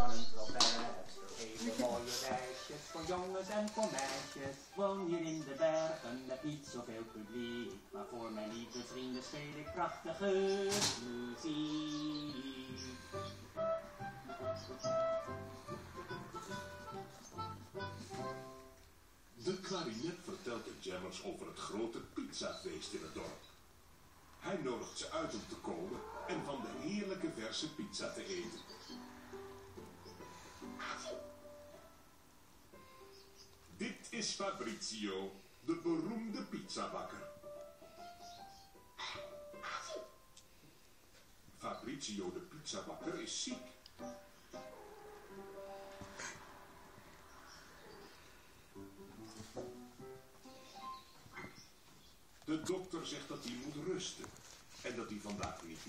van een protest. Even mooie wijsjes voor jongens en voor meisjes. Woon hier in de bergen met niet zoveel publiek. Maar voor mijn lieve vrienden speel ik prachtige muziek. De klarinet vertelt de jammers over het grote pizzafeest in het dorp. Hij nodigt ze uit om te komen en van de heerlijke verse pizza te eten. Dit is Fabrizio, de beroemde pizzabakker. Fabrizio, de pizzabakker, is ziek. De dokter zegt dat hij moet rusten en dat hij vandaag niet